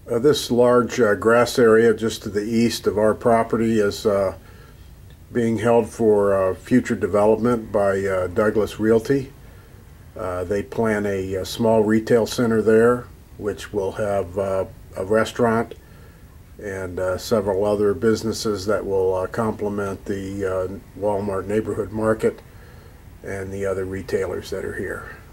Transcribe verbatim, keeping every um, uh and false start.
Uh, this large uh, grass area just to the east of our property is uh, being held for uh, future development by uh, Douglas Realty. Uh, they plan a, a small retail center there, which will have uh, a restaurant and uh, several other businesses that will uh, complement the uh, Walmart neighborhood market and the other retailers that are here.